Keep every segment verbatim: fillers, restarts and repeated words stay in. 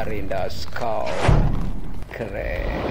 Marindaskau keren.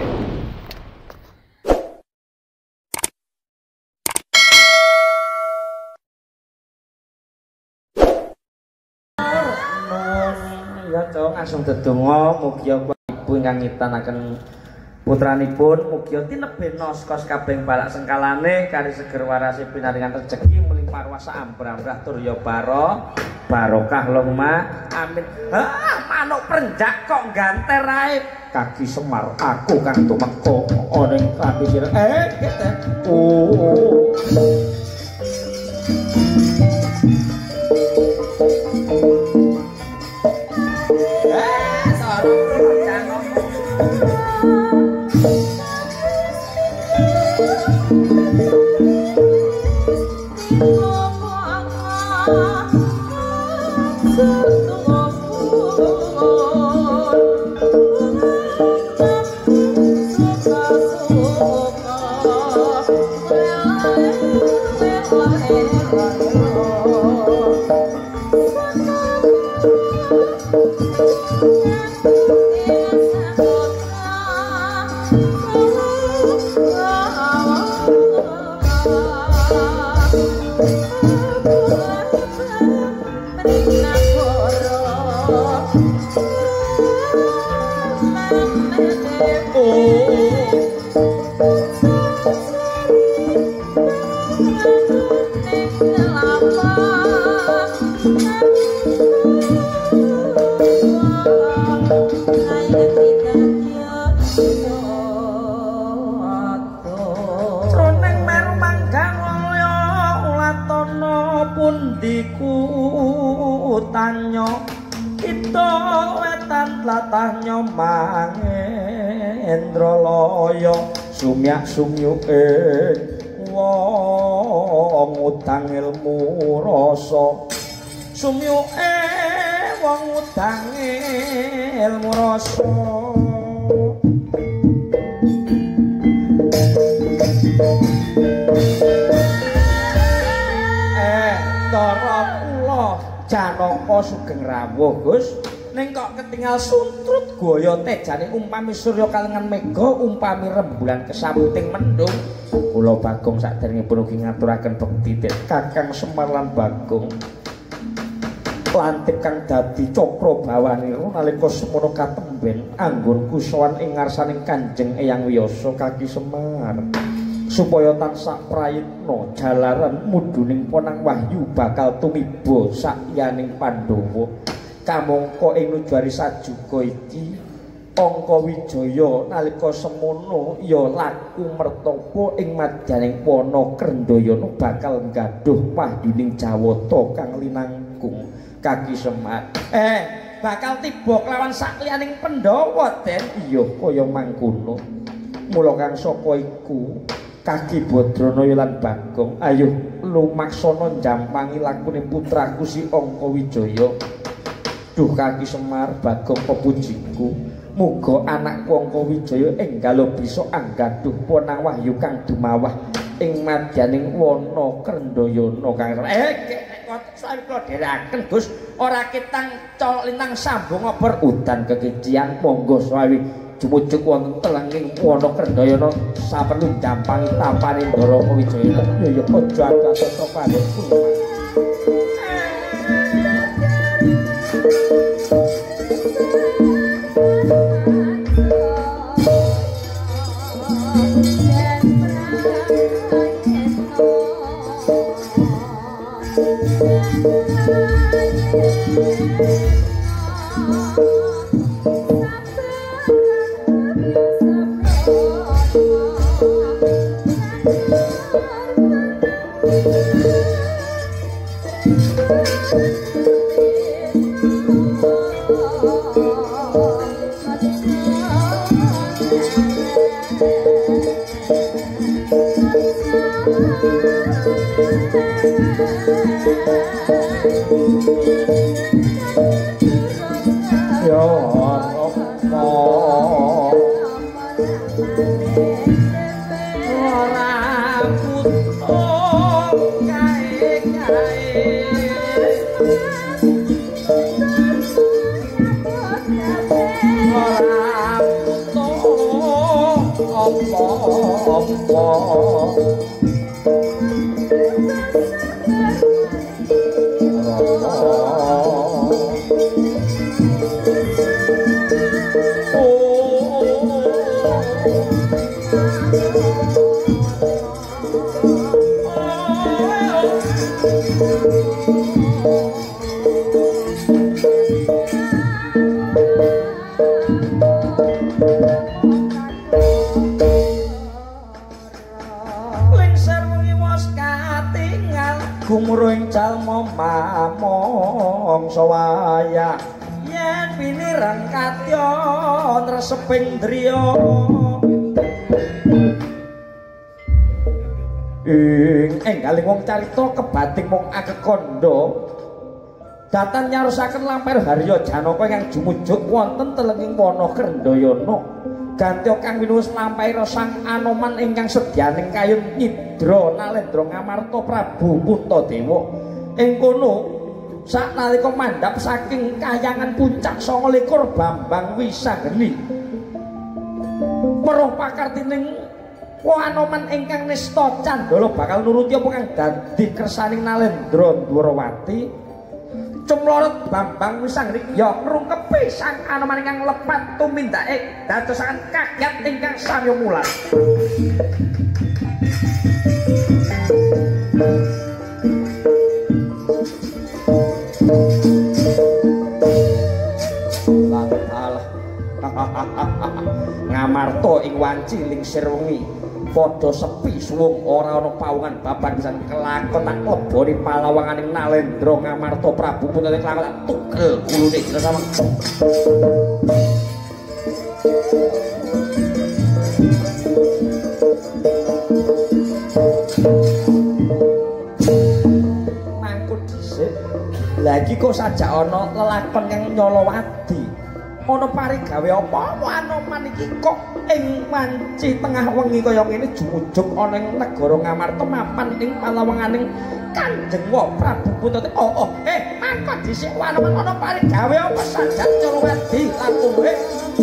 Ya cowok langsung dedonga mugi ibu ingkang ngitanaken putranipun mugi tinebena kos kabeh balak sengkalane kari seger warasi pinaringan rejeki melimpah ruasa ambrah-ambrah turya baro barokah Allahumma amin. Hah manuk prenjak kok ganter ae Kaki Semar aku kang tumeka ana ing klambi sira eh kete oh sumyak sumyuke wong utang ilmu rasa sumyuke wong utang ilmu rasa eh tara kula Janaka sugeng rawuh Gus ning kok ketinggal suntrut gaya tejane umpami surya kalengan mega umpami rembulan kesamuting mendung kula Bagong saderengipun ugi ngaturaken bekti Kakang Semar lan Bagong lantip kang dadi cakra bawanira nalika semono katemben anggon kusowan ing ngarsaning Kanjeng Eyang Wiyasa Kaki Semar supaya tansah prayitna jalaran muduning ponang wahyu bakal tumiba sakyaning Pandhawa kamangka ing nujari sajuga iki Angka Wijaya nalika semono ya laku mertapa ing madyaning wana Krendayana bakal nggaduh wahyuning Jawata kang linangkung Kaki Semar eh bakal tiba kelawan sakliyaning Pandhawa Den iya kaya mangkono mula kang saka iku Kaki Badranaya lan Bagong ayo lumaksana njampangi lakuning putraku si Angka Wijaya. Duh Kaki Semar Bagong pepujiku muga anakku Angka Wijaya enggal bisa anggaduh ponang wahyu kang dumawah ing madyaning wana Krendayana kang eh nek sawi kula dherekaken Gus ora kitang colok lintang sambung apa udan kekician monggo sawi jumujuk wonten telenging wana Krendayana saperlu dampangi tampaning Ndara Wijaya ya ya aja aja panjenengan Yeah. apa gumuruing calma mamong sawaya yen pinirang katya reseping driya ing enggaling wong carita kebating mung akekandha datan nyarusaken lampir Harya Janaka ingkang jumujuk wonten telenging wana Krendayana gantya kang winuwus lampaira sang Anoman ingkang sedyaning kayun Nyidra Nalendra Ngamarta Prabu Puntadewa ing kono saknalika mandhap saking kayangan puncak sanga likur Bambang Wisanggeni weruh pakartining Anoman ingkang nista candala bakal nuruti apa kang dadi kersaning Nalendra Dwarawati Cumlorot Bambang Wisanggeni ya ngrungkepi sang Anoman ingkang lepat tumindake dadosaken kaget ingkang sarya mulat. Ngamarta ing wanci lingsir wengi padha sepi suwung ora ana pawungan babar pisan kelakon tak leboni palawanganing Nalendra Ngamarta Prabu Puntadewa kelakon tak tukel kulune sama mangkut dhisik lagi kok sajak ana lelakon yang Nyolowadi ana parigawe apa Anoman iki kok ing wanci tengah wengi kaya ngene jumujuk ana ing negara Ngamarta mapan ing palawanganing Kanjeng Prabu Puntadewa. Oh, oh, eh mangkon dhisik Anoman ana parigawe apa sajak Nyolowadi lakune.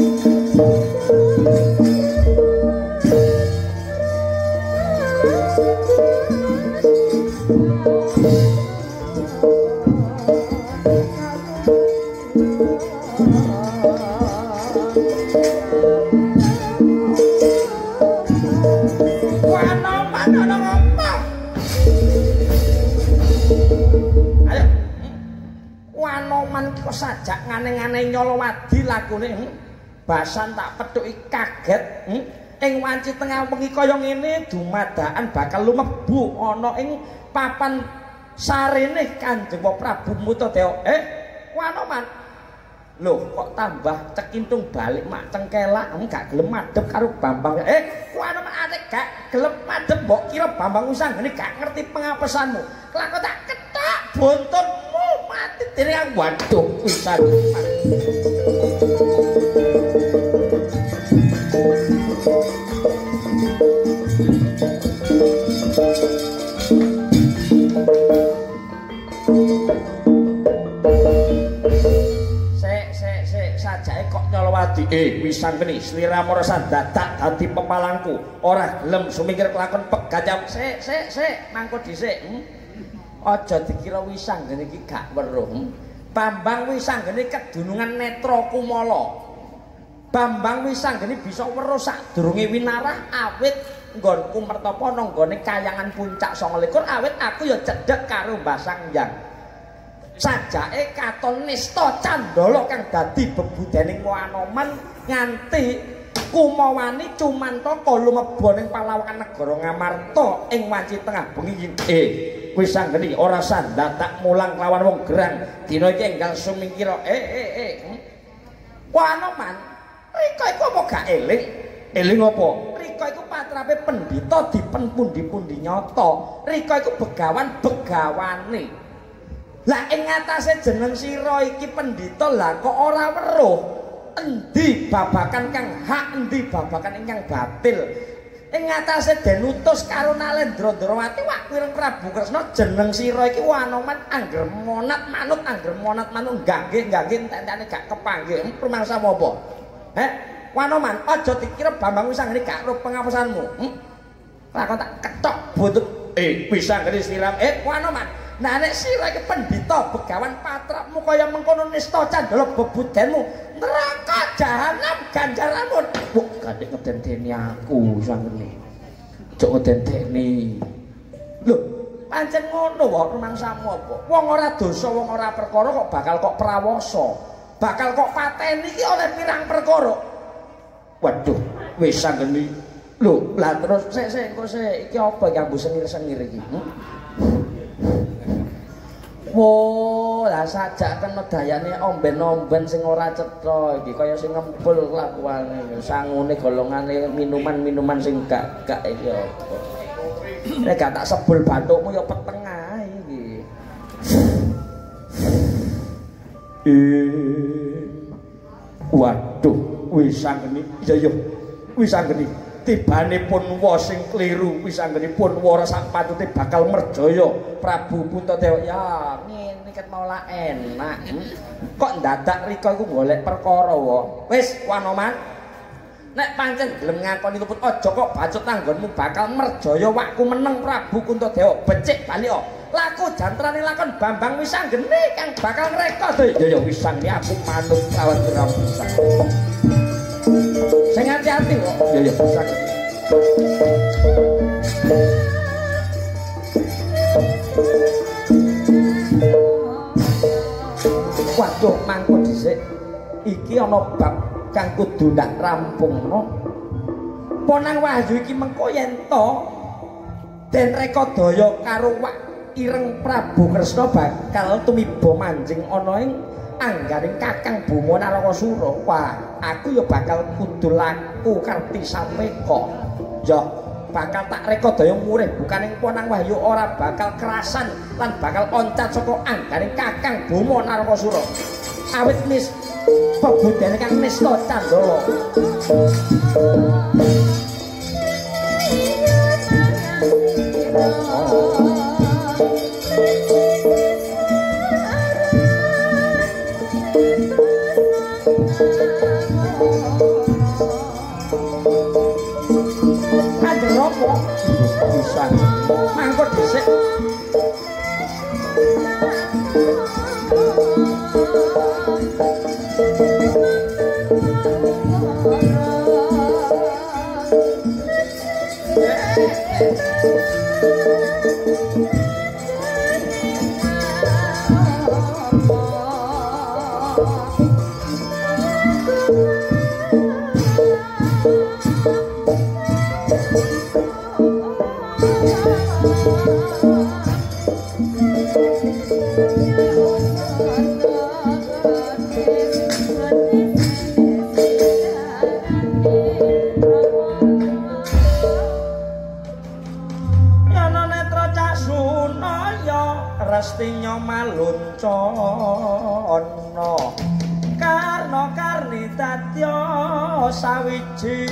Kok sajak ngane-ngane Nyolowadi lakune hmm? Basan tak pethuki kaget hmm? Ing wanci tengah wengi kaya ngene dumadakan bakal lumebu ana ing papan sarene Kanjeng Prabu Puntadewa. Eh Anoman lho kok tambah cekintung balik mak cengkelak gak gelem madhep karo Bambang. Eh Anoman atik gak gelem madhep mbok kira Bambang Wisanggeni gak ngerti pengapesanmu. Kelakon tak ketok buntutmu mati dene yang waduh pisan. Nyolowadi eh Wisanggeni sliramu rasa dadak dadi pepalangku ora gelem sumingkir kelakon pegajam sik sik sik mangko dhisik hmm? Aja dikira Wisanggeni iki gak weruh hmm? Bambang Wisanggeni kedunungan Netra Kumala Bambang Wisanggeni bisa weruh sadurunge winarah awit nggonku mertapa nang nggone kayangan puncak sanga likur awit aku ya cedhek karo Mbah Sangyang sajake katon nista candala kang dadi bebudening Anoman nganti kumawani cumantaka lumebu ning palawangan negara Ngamarta ing wanci tengah bengi. Eh Wisanggeni ora sandatak mulang lawan wong gerang dina iki enggal sumingkira eh eh eh Anoman rika iku apa gak eling eling apa rika iku patrape pendhita dipen pundi-pundi nyata rika iku begawan begawane. Lah ing ngatasé jeneng sira iki pendhita lah kok ora weruh endi babakan kang hak endi babakan ingkang batil. Ing ngatasé den utus karo Nalendra Dwarawati wak wireng Prabu Kresna jeneng sira iki Anoman angger monat manut angger monat manut nggih nggih entek-entekane gak kepanggih rumangsa apa? Heh Anoman aja dikira Bambang Wisanggeni gak ro pengapesanmu. Hmm? Lah kok tak ketok butut eh bisa ngene siram eh Wanoman. Nah nek sira iki pendhita Begawan patrapmu kaya mengkono nista candala bebudenmu neraka jahanam ganjaranmu. Wah, gandek ngedenteni aku sanggene. Cuk ngedenteni. Lho, pancen ngono wae rumangsamu apa? Wong ora dosa, wong ora perkara kok bakal kok prawasa. Bakal kok pateni iki oleh pirang perkara. Waduh, wis sanggene. Lho, lah terus sik sik engko sik iki apa iki ambu sengir-sengir iki? Hmm? Wo, lah sajak kena dayane omben-omben sing ora cetha iki kaya sing ngempul kelakuane. Sangune golongane minuman-minuman sing gak gak iki apa. Nek gak tak sebul bathukmu ya peteng ae iki. Eh. Waduh, wis sanggeni. Ya ya. Wis sanggeni. Tibanipun wa sing kliru wis anggenipun wa sak patute bakal merjaya Prabu Puntadewa. Ya ngene ket mau la enak. Kok ndadak rika iku golek perkara wa. Wis Wanoman. Nek pancen gelem ngakoni pun aja kok bacut anggonmu bakal merjaya wakku meneng Prabu Puntadewa. Becik bali kok. Laku jantrane lakon Bambang wis anggene kang bakal ngreka. Ya ya wis sanggene aku manut lawan Prabu. Sing hati-hati kok. Ya ya bisa. Waduh mangko dhisik. Iki ana bab kang kudu ndak rampungno. Ponang Wahyu iki mengko yen to Den Rekadaya karo wak ireng Prabu Kresna bakal tumiba manjing ana ing anggaring Kakang Bima Narakasura. Wah, aku ya bakal kudu laku karti sampeka. Ya, bakal tak Rekadaya murih bukan ing Ponang Wahyu ora bakal kerasan lan bakal oncat saka anggaring Kakang Bima Narakasura. Awit mis pebudene kang nista candala. Bisa mangkot dhisik. Restinya maluncana karna karni tatya sawiji.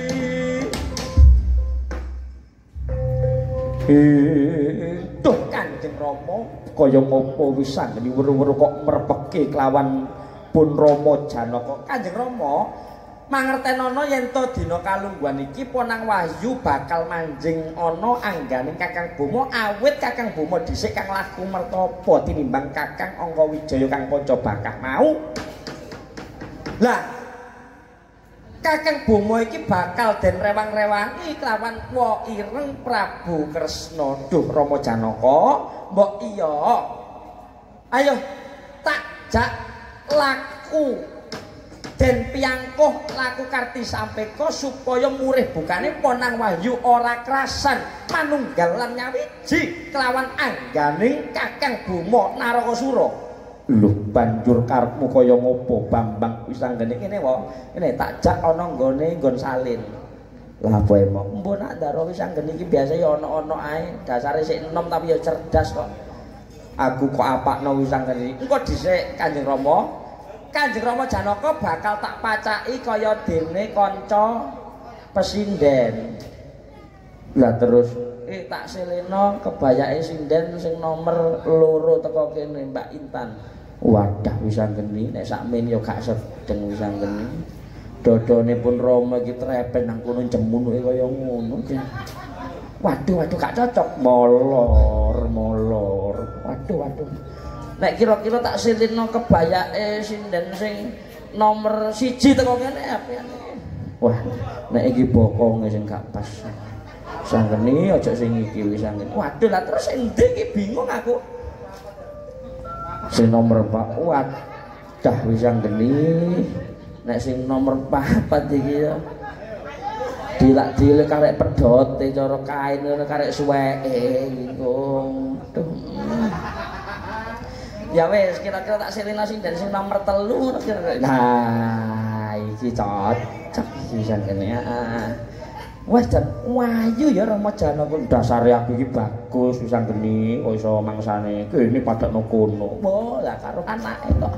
Duh Kanjeng Rama kaya ngopo wis sanggeni weru-weru kok mrepeke kelawan pun Rama Janaka. Kanjeng Rama mangertenono yen to dina kalungguhan iki Ponang Wahyu bakal manjing ana angganing Kakang Bima awit Kakang Bima dhisik kang laku mertapa tinimbang Kakang Angkawijaya kang Pancabakah mau. Lah Kakang Bima iki bakal den rewang-rewangi kelawan wa ireng Prabu Kresna. Duh Rama Janaka, mbok iya. Ayo tak jak laku den piyangkuh laku karti sampeka supaya murih bukane Ponang Wahyu ora krasan manunggal lan nyawiji kelawan angganing Kakang Bima Narakasura. Lho banjur karepmu kaya ngopo Bambang wis anggene kene wae. Kene tak jak ana nggone nggon salin. Lah apa emok mbok nak ndaro wis anggene iki biasa ya ana-ana ae. Dasare sik enom tapi ya cerdas kok. Aku kok apakno wis anggene. Engko dhisik Kanjeng Rama. Kanjeng Rama Janaka bakal tak pacaki kaya dene kanca pesinden. Lah terus eh tak selena kebayake sinden sing nomor loro teko kene Mbak Intan. Wadah wis anggeni nek sakmen ya gak sedeng wis anggeni. Dodone pun Rama iki trepen nang kono jemunuke kaya ngono. Waduh, waduh gak cocok. Molor, molor. Waduh, waduh. Nek kira-kira tak silino kebayake sinden sing nomor siji teko kene apane. Wah, nek iki bokonge sing gak pas. Sanggeni aja sing iki wis sanggeni. Waduh, lah terus endi iki bingung aku. Sing nomor Pak Kuat dah wis sanggeni. Nek sing nomor papat iki ya dilak-dilek karek pedote cara kain ngono karek suweke iku. Aduh. Ya wes kira-kira tak silina sing dan sing nomor telu kira-kira. Nah, iki cocok iki sanggene. Heeh. Wes jan wayu ya Rama Janaka dasare aku iki bagus bisa geni kok iso mangsane kene padakno kono. Oh, lah karo anake kok.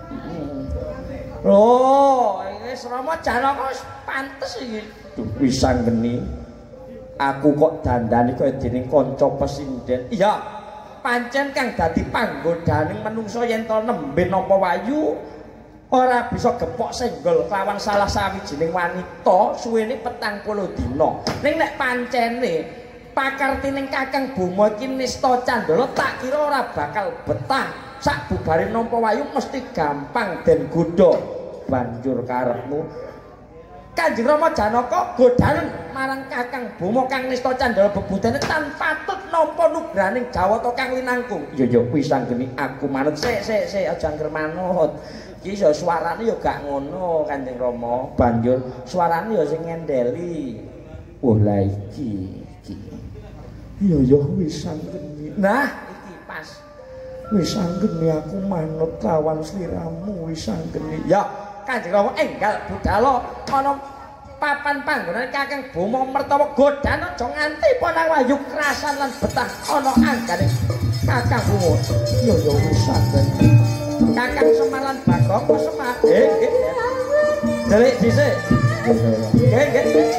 Loh, wis Rama Janaka wis pantes iki. Duh, bisa geni. Aku kok dandani kaya dening kanca pesinden. Iya. Pancen kang dadi panggodaning menungso yen to nembe napa wayu ora bisa gepok senggol lawan salah sawijining wanita suwene petang puluh dina. Ning nek pancene pakartining Kakang Boma iki nista Candala tak kira ora bakal betah. Sak bubare nampa wayu mesti gampang den godha. Banjur karepmu Kanjeng Rama Janaka godhanen marang Kakang Boma kang nista Candala bebudene tanpa patut nampa nugraning Jawata kang linangkung. Ya ya kuwi sanggeni aku manut sik sik sik aja angger manut. Iki ya suarane ya gak ngono Kanjeng Rama. Banjur suarane ya sing ngendeli. Wah la iki iki. Ya ya wis sanggeni. Nah, iki pas. Wis sanggeni aku manut lawan sliramu wis sanggeni. Ya Kanjeng Rama enggal budhal ana papan panggonan Kakang Boma mertawa godhan aja nganti Ponang Wayu krasan lan betah ana anggane Kakang Boma. Ya ya wis sanggeni. Kakang Semalan Bagong kok Semar. Nggih nggih. Delik dhisik. Nggih nggih.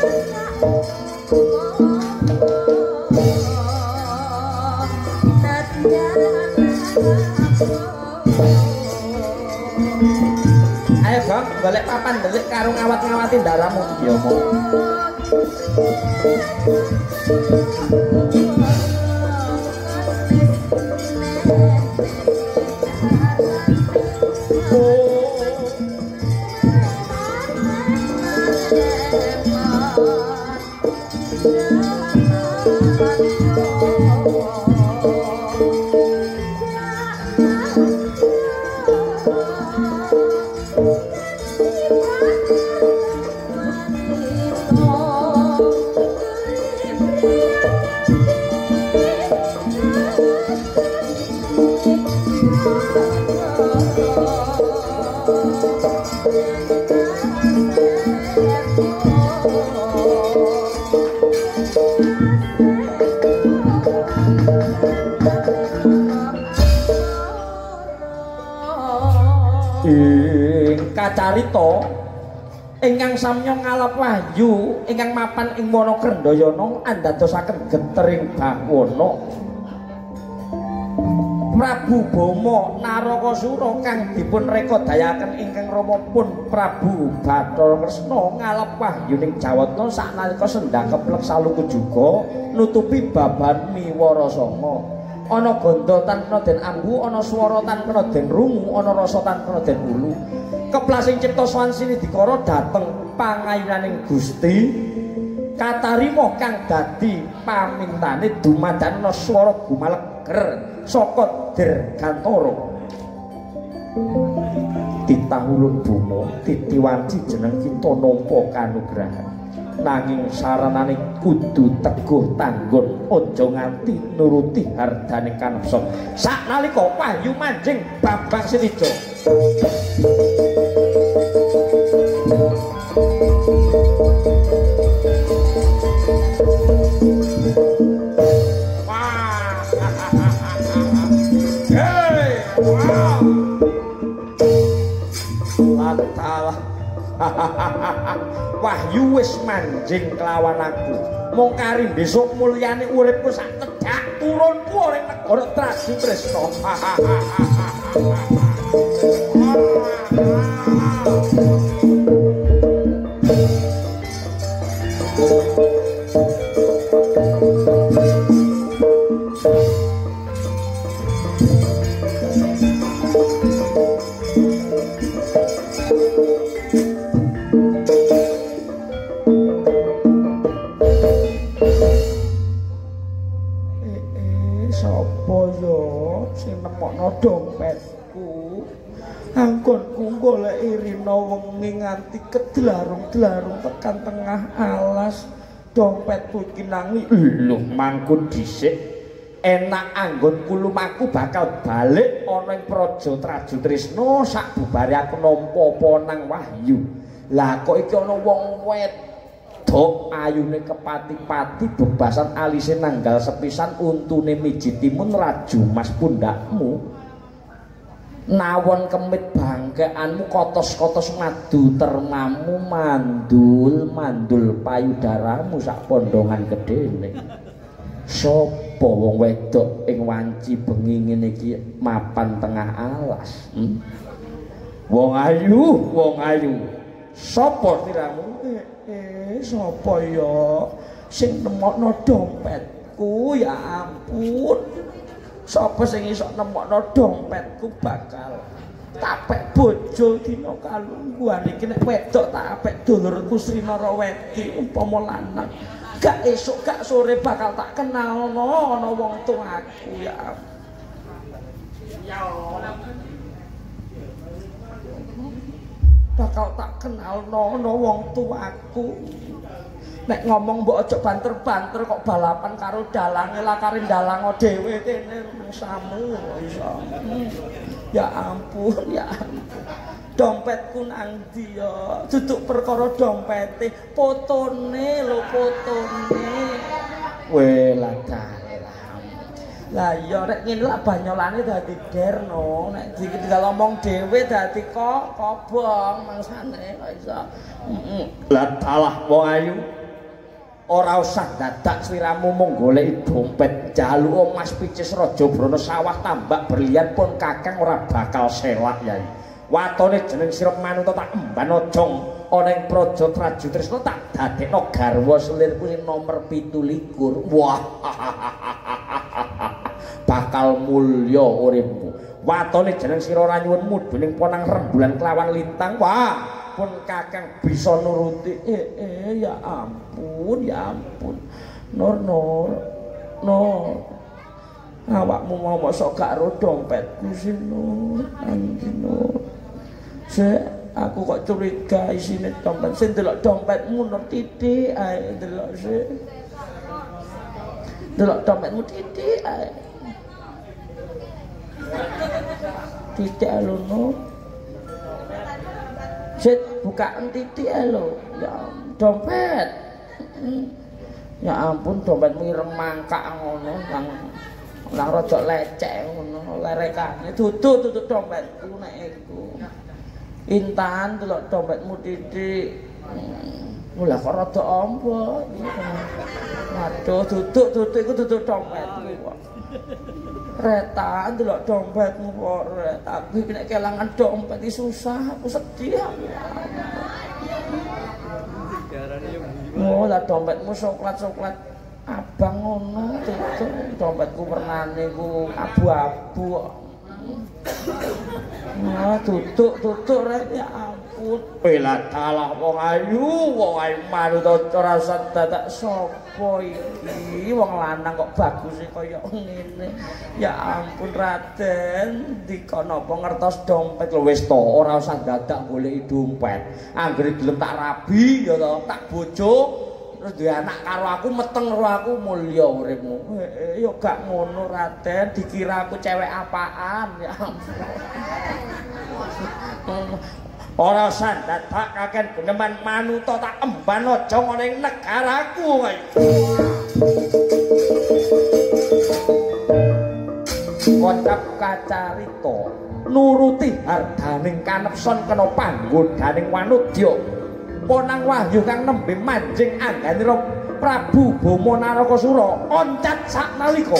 Ayo Bang, golek papan delik karo ngawat-ngawati ndaramu. Ya mo. Kacarita ingkang samya ngalap wahyu ingkang mapan ing wana Krendayana andadosaken getering Bawana Prabu Boma Narakasura kang dipun rekadayaken ingkang ramapun Prabu Bathara Kresna ngalap wahyu ning Jawata saknalika sendhang keplek saluku juga nutupi baban Miwarasanga. Ana ganda tan kena den ambu, ana swara tan kena den rungu, ana rasa tan kena den ulu. Keplasing cipta sowan Sinidikara dhateng pangayunaning Gusti katarima kang dadi pamintane dumadaan ana swara gumaleger saka Dirgantara. Ditahulun Boma titiwanci jeneng kita nampa kanugrahan. Nanging saranane kudu teguh tanggon aja nganti nuruti hardaning kanepsa saknalika wahyu manjing Bambang Sinija. Wah. Hey, wow. Lantalah wahyu wis manjing kelawan aku mung kari besok mulyane uripku sak tedhak turunku ning negara Tradu Tresna. sapa ya sing nemokno dompetku? Anggonku goleki rina wengi nganti kedlarung-dlarung tekan tengah alas. Dompetku iki nang lho mangkun dhisik. Enak anggonku lumaku bakal balik ana ing Praja Trajutrisna sak bubare aku nampa apa nang Wahyu. Lah kok iki ana wong wedok ayune kepati-pati bebasan alise nanggal sepisan untune miji timun raju mas pundakmu. Nawon kemit bangkeanmu kotos-kotos madu termamu mandul mandul payudaramu sak pondongan gedene. Sopo wong wedok ing wanci bengi ngene iki mapan tengah alas? Hmm? Wong ayu, wong ayu. Sopo tiramu? Eh, eh sopo ya sing nemokno dompetku ya ampun. Sapa sing iso nemokno dompetku bakal tapek bojo dina kalungguhan iki nek wedok tak apik dulurku Srinara Wedi umpama lanang gak esuk gak sore bakal tak kenalno ana wong tuaku ya. Ya bakal tak kenalno ana wong tuaku. Nek ngomong mbok aja banter-banter kok balapan karo dalange lakare dalang dhewe kene mangsamu iso. Ya ampun, ya ampun. Dompetku nang ndi ya? Duduk perkara dompete, fotone lho fotone. Weh lah dalam. Lah ya nek ngene lak banyolane dadi derno, nek digal ngomong dhewe dadi kok kobong mangsane kok iso. Heeh. Lah dalah wong ayu. Ora usah dadak sliramu mung goleki dompet jaluk Mas Picis Raja Brana sawah tambak berlian pun kakang ora bakal selak yai. Watone jeneng sirep manungsa tak emban ojong ana ing Praja Trajutrisna tak dadekno garwa selirku sing nomor pitu likur. Wah. Bakal mulya uripmu. Watone jeneng sira ora nyuwunmu dening ponang rembulan kelawan lintang. Wah. Pun kakang bisa nuruti eh eh ya ampun ya ampun Nur Nur Nur awakmu mau mosok gak ro dompetku sih Nur anjir Nur se aku kok curiga isine dompet sing delok dompetmu Nur titik ae delok se delok dompetmu titik ae titik lho Nur. Sit bukaan titik lho. Ya dompet. Ya ampun dompetmu ireng mangkak ngono nang nang rada lecek ngono lerekane. Dudu dudu dompetku nek iku. Intan delok dompetmu titik. Mula kok rada ombo. Waduh duduk duduk iku duduk dompetku kok. Reta ndelok dompetmu kok ret. Aku iki nek kelangan dompet iki susah, aku sedih aku. Oh, lah dompetmu coklat-coklat abang ngono, tutuk dompetku wernane ku abu-abu. Nah, tutuk tutuk ret ya ampun. Bela dalah wong ayu, wong ayu manut ora usah dadak sapa iki. Wong lanang kok baguse kaya ngene. Ya ampun Raden, dikon apa ngertos dompet lho wis to, ora usah dadak goleki dompet. Anggere gelem tak rabi ya to, tak bojo terus duwe anak karo aku meteng karo aku mulya uripmu. Eh, ya gak ngono Raden, dikira aku cewek apaan ya ampun. Ora usah dadak kaken geneman manuta tak emban aja ngene ing negaraku kowe. Kocap kacarita nuruti hardaning kanepson kena panggodaning wanudya. Ponang Wahyu kang nembe manjing angganira Prabu Bama Narakasura oncat saknalika.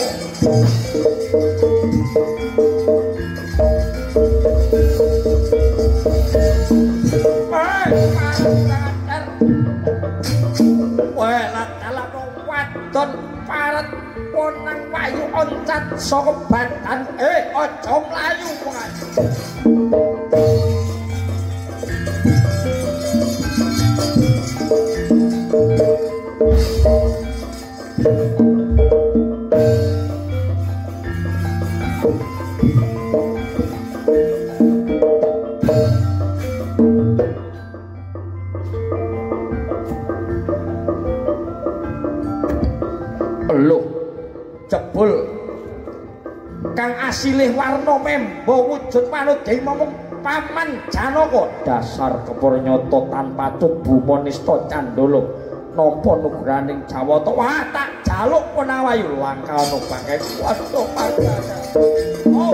Wah, lak-lak wadon paret Ponang Wahyu oncat saka badan. Eh, aja mlayu wong. jebul kang asilih warna memba wujud manut dewi momong paman Janaka dasar kepurnyoto tanpa tubuh nista Candala napa nugraning Jawata wah tak jaluk penawayu langkana bangke kuwasa pangkana oh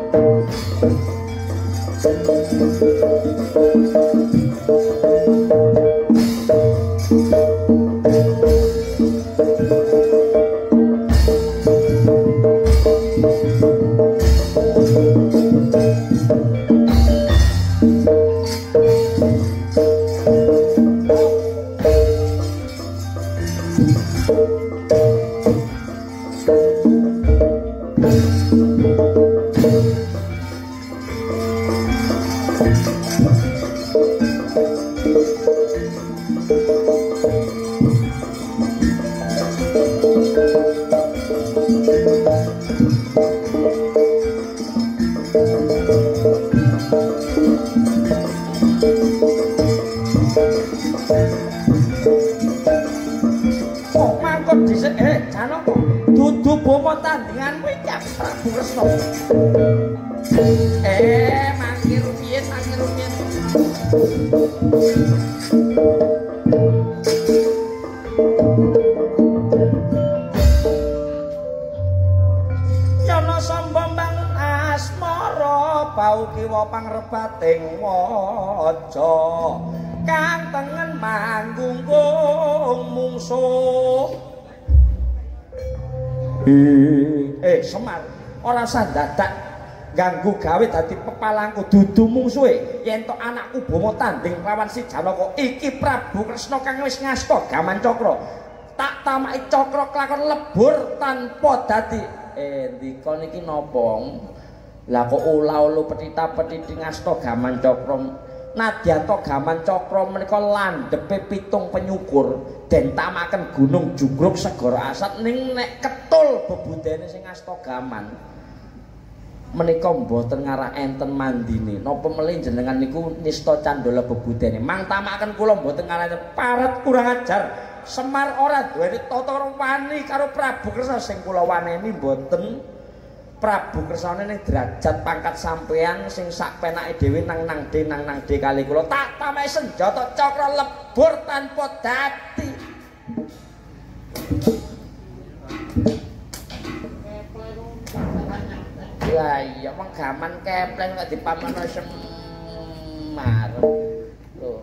ora sandadak ganggu gawe dadi pepalangku dudu mungsuhe yen tok anakku bomo tanding lawan si Janaka iki Prabu Kresna kang wis ngasta gaman cakra tak tamaki cakra kelakon lebur tanpa dadi eh ndika niki napa lah kok ula-ulu petita-petiti ngasta gaman cakra nadyan to gaman cakra menika landhepe pitung penyukur den tamaken gunung jugruk segara asat ning nek ketul bebudene sing ngasta gaman menika mboten ngarah enten mandine napa melih jenengan niku nista Candala bebudene mang tamaken kula mboten ngarah paret kurang ajar Semar ora duweni tata wani karo Prabu Kresna sing kula waneni mboten Prabu Kresna ning derajat pangkat sampean sing sak penake dhewe nang nang de nang nang de kali kula tak tamai senjata cakra lebur tanpa dati lah iya wong gaman kepleng kok dipamana Semar. Lho.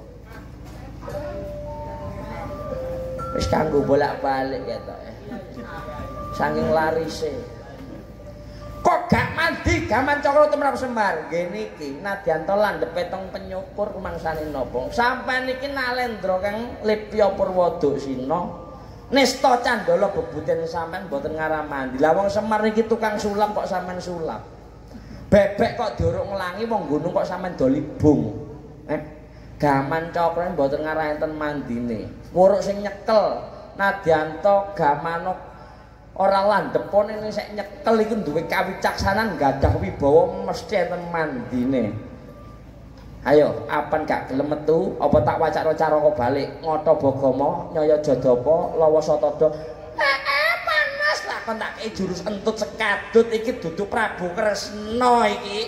Wis kanggo bolak-balik ketoke. Saking larise. Kok gak mandi gaman cakra tumrap Semar. Nggih niki nadyan to landhepe teng penyukur rumangsane napa. Sampeyan niki Nalendra kang Lepya Purwadasina. Nista Candala bebuden sampean mboten ngarah mandi. Lah wong Semar iki tukang sulap kok sampean sulap. Bebek kok diuruk nglangi wong gunung kok sampean do libung. Eh, gaman cakra mboten ngarah enten mandine. Wuruk sing nyekel nadyanto gamana ora landhepone ning sik nyekel iku duwe kawicaksanan gadah wibawa mesti enten mandine. Ayo, apan gak gelem metu apa tak wacana cara kok balik Ngata Bagama Nyaya Jadapa Lawa Satada. Eh, eh panas lah kon tak kei jurus entut sekadut iki dudu Prabu Kresna iki.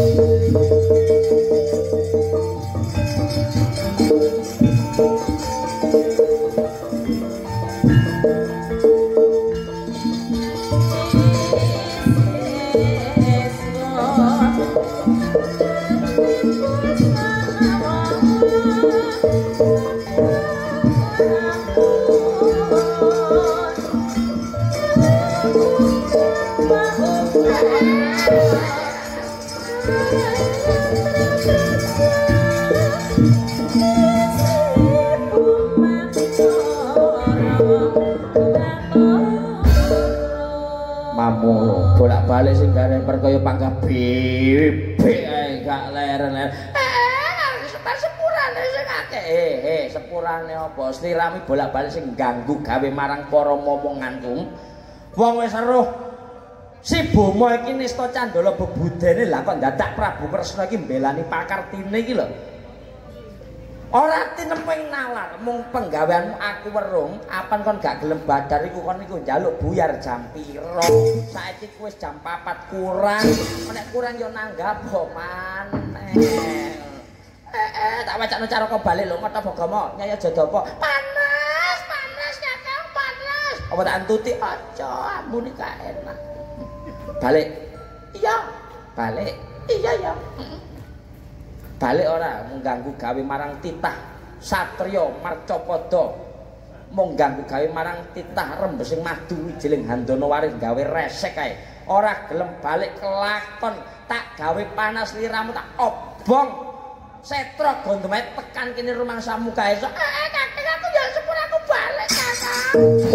Bolak-balik sing gareng perkaya panggah bebek ae gak leren-leren. Eh, sepurane sing akeh. Eh, eh, sepurane apa? Sliramu bolak-balik sing ganggu gawe marang para momonganku. Wong wis eruh si Boma iki nista Candala bebudene lah kok dadak Prabu Kresna iki mbelani Pakartine iki lho. Ora tinemping nalar, mung penggaweanmu aku werung, apan kon gak gelem badar iku kon iku njaluk buyar jam pira? Saiki wis jam papat kurang, nek kurang yo nanggap kok maneh. Eh eh tak wacana cara kok balik lho kota Bogama, Nyai Jodapa. Panas, panas Kakang, panas. Apa tak antuti aja, ambune gak enak. Balik. Iya, balik. Iya ya. Balik ora mengganggu gawe marang titah satriya Marcapada mung ganggu gawe marang titah rembesing madu wijiling handana waris gawe resek kae ora gelem balik kelakon tak gawe panas liramu tak obong setra gondome tekan kene rumangsamu kae esuk eh kakek aku ya sepur aku balik kakak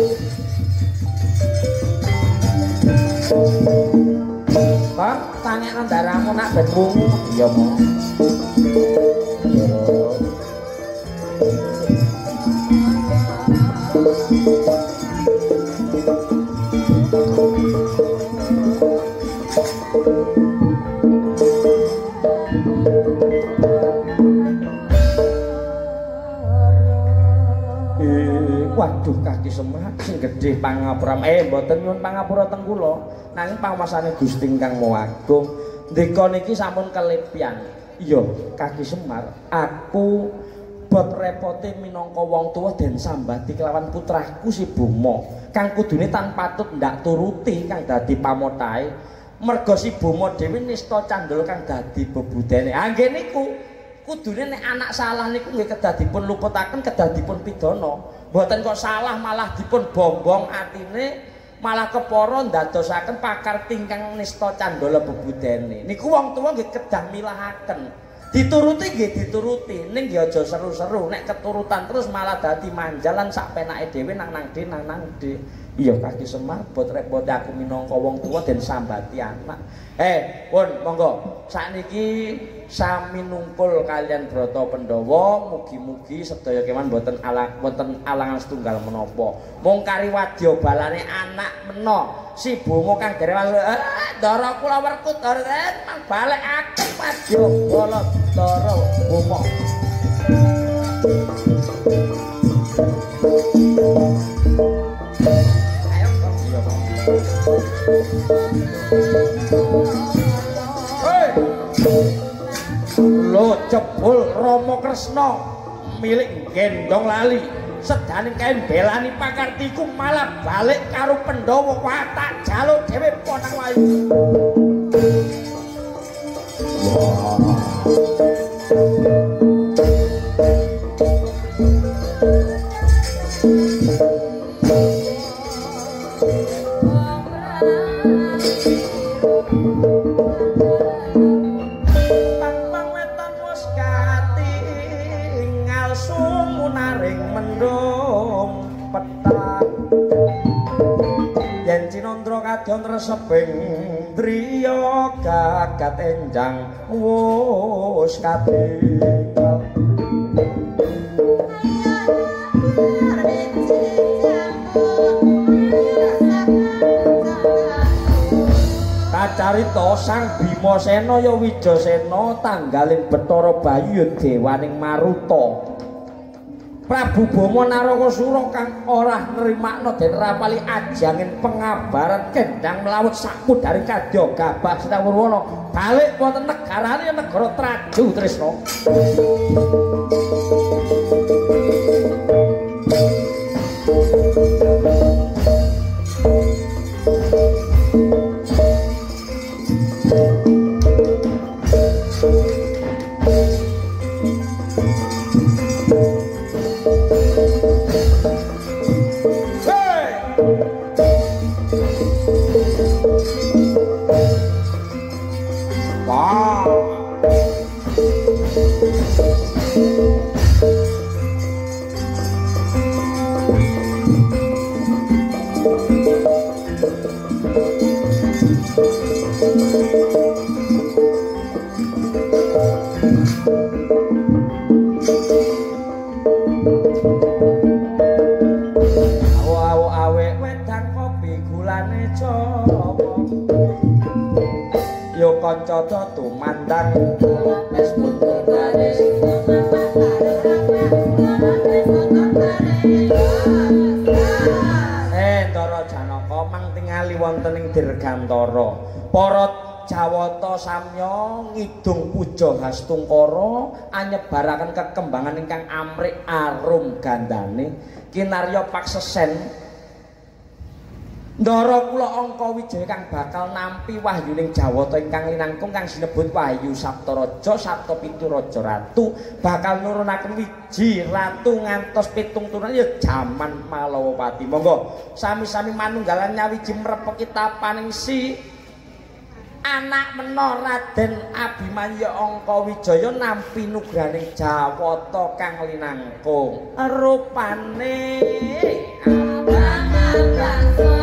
Pak tangekno ndaramu nak ben wungu iya mo Waduh kaki semak sing gedhe pangapura eh mboten nyuwun pangapura teng kula nanging panguwasane Gusti Ingkang Maha Agung ndika niki sampun kelepian iya kaki semar aku bot repote minangka wong tuwa den sambati kelawan putraku si Bomo kang kudune tan patut ndak turuti kang dadi pamotahe merga si Bomo dhewe nista candala kang dadi bebudene ha nggih niku kudune nek anak salah niku nggih kedah dipun luputaken kedah dipun pidana mboten kok salah malah dipun bombong atine malah kepara ndadosaken pakar tingkang nista candala bebudene niku wong tuwa nggih kedah milahaken dituruti nggih dituruti ning nggih aja seru-seru nek keturutan terus malah dadi manjalan sak penake dhewe nang nang de nang nang de iya kaki semar bot repot aku minangka wong tuwa den sambati anak eh pun monggo sakniki sami numpul kalian Brata Pandhawa mugi-mugi sedaya kewan boten alang wonten alangan setunggal menapa mung kari wadya balane anak mena si Bomo kang dere eh ndara kula werkut ndara mang balik aku wadya bala ndara Bomo ayo kok iya kok hei lo jebul Rama Kresna milik gendong lali sedaning kain belani pakartiku malah balik karo Pandhawa watak jaluk dhewe ponang wayu kadon reseping driya gagat enjang wus katingal kacarita Sang Bimasena ya Wijasena tanggaling Bathara Bayu dewaning Maruta Prabu Bama Narakasura kang ora nrimakna den rapali ajanging pengabaran kendang mlawet sakmudharing kadya gabah Sinawurwana balik wonten negarane negara Traju Trisna kanca tumandang wis pun wonten ing Dirgantara. Para Jawata samya ngidung puja Hastungkara anyebaraken kekembangan ingkang amrik arum gandane kinarya paksesen Ndara kula Angka Wijaya kang bakal nampi wahyuning Jawata ingkang linangkung kang sinebut Wahyu Saptaraja Sapta Pitu Raja Ratu bakal nurunaken wiji ratu ngantos pitung turunan ya jaman Malawapati. Monggo sami-sami manunggalan nyawiji mrepeki tapaning si anak mena Raden Abimanyu Angka Wijaya nampi nugraning Jawata kang linangkung rupane abang-abang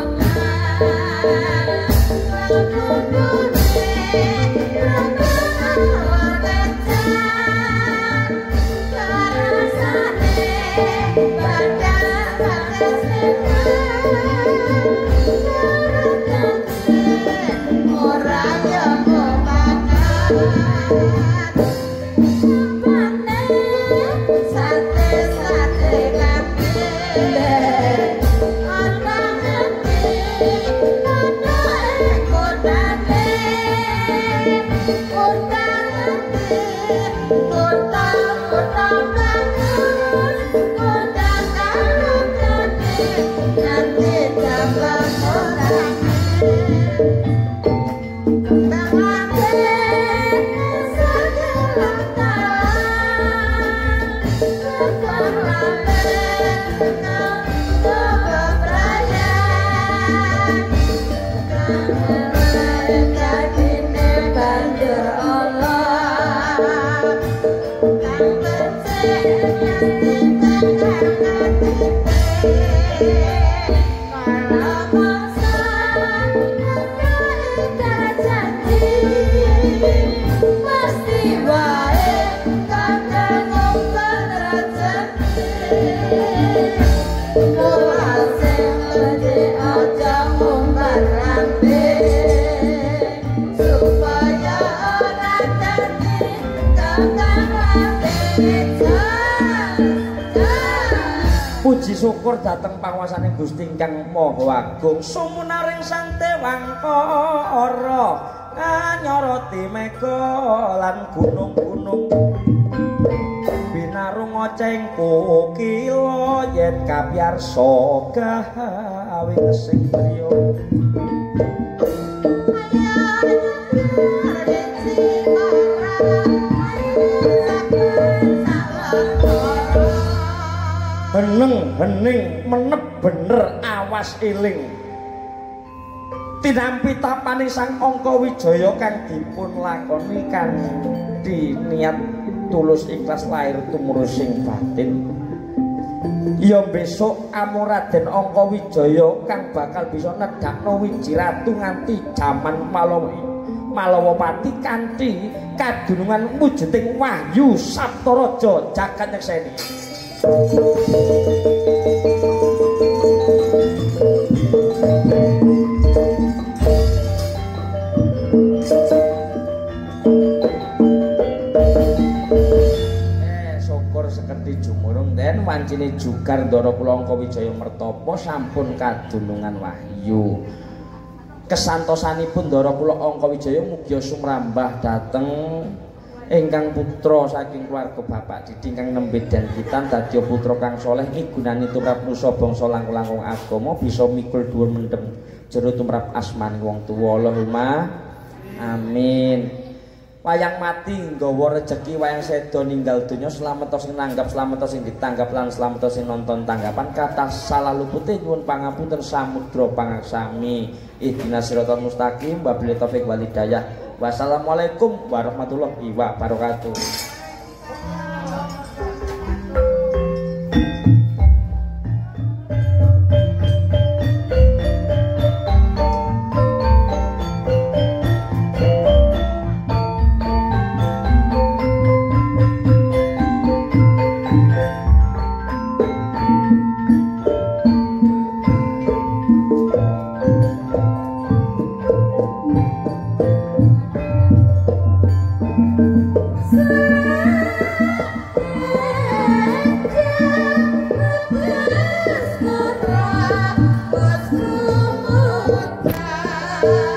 syukur dateng panguwasaning Gusti ingkang Maha Agung sumunaring Santewangkara nyoroti mega lan gunung-gunung binarung oceng kukila yen kapiyarsa gawe sing priya heneng hening menep bener awas iling tinampi tapaning Sang Angka Wijaya kang dipun lakoni kanthi niat tulus ikhlas lahir tumurusing batin ya besok Amuraden Angka Wijaya kang bakal bisa nedakno wiji ratu nganti jaman Malawapati kanthi kadunungan wujuding Wahyu Saptaraja jagat nyekseni. Sekerti jumurung den wancine jugar Ndara kula Angka Wijaya mertapa sampun kadunungan wahyu kesantosanipun Ndara kula Angka Wijaya mugi sumrambah dhateng ingkang putra saking keluarga bapak didi ingkang nembe den kitan dadi putra kang saleh migunani tumrap nusa bangsa langkung-langkung agama bisa mikul dhuwur mendem jero tumrap asmane wong tuwa Allahumma amin. Wayang mati nggawa rejeki wayang sedo ninggal donya slamet sing nanggap slamet sing ditanggap lan slamet sing nonton tanggapan kathah salah lupute nyuwun pangapunten samudra pangaksami ihdinas siratal mustaqim wabillahi taufik wal hidayah wassalamualaikum warahmatullahi wabarakatuh. Sweet. Bye.